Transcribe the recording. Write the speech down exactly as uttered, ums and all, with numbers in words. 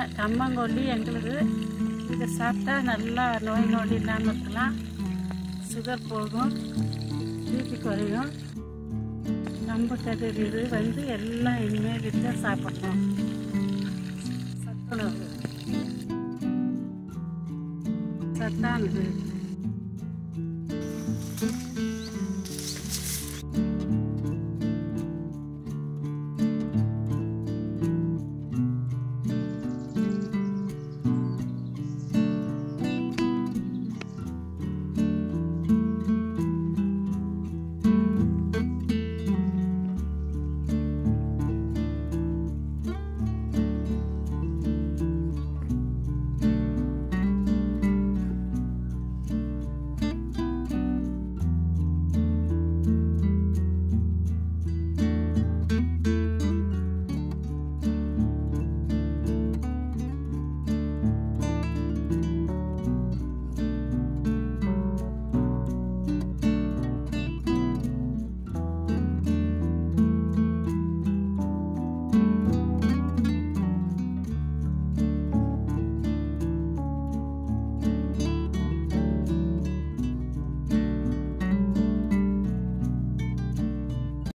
கம்மங்கொல்லி எங்களுக்கு இதை சாப்பிட்டா நல்லா நோய் நொடி இல்லாமல் இருக்கலாம். சுகர் போகும், பிபி குறையும். கம்பு கதிர் இது வந்து எல்லாம் இனிமேல் வீட்டில் சாப்பிடணும். சத்துணவு சத்தானது.